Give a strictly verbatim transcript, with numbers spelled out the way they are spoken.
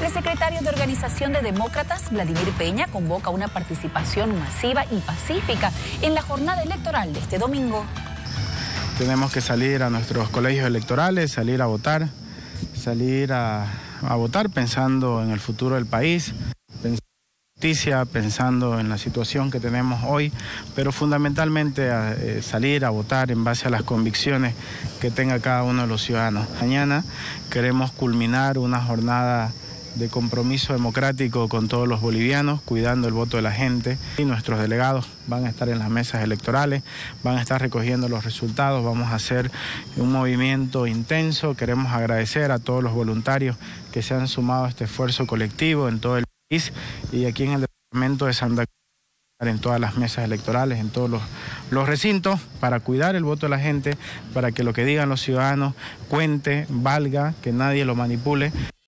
El secretario de Organización de Demócratas, Vladimir Peña, convoca una participación masiva y pacífica en la jornada electoral de este domingo. Tenemos que salir a nuestros colegios electorales, salir a votar, salir a, a votar pensando en el futuro del país, pensando en justicia, pensando en la situación que tenemos hoy, pero fundamentalmente a, eh, salir a votar en base a las convicciones que tenga cada uno de los ciudadanos. Mañana queremos culminar una jornada de compromiso democrático con todos los bolivianos, cuidando el voto de la gente. Y nuestros delegados van a estar en las mesas electorales, van a estar recogiendo los resultados, vamos a hacer un movimiento intenso. Queremos agradecer a todos los voluntarios que se han sumado a este esfuerzo colectivo en todo el país y aquí en el departamento de Santa Cruz, en todas las mesas electorales, en todos los, los recintos, para cuidar el voto de la gente, para que lo que digan los ciudadanos cuente, valga, que nadie lo manipule.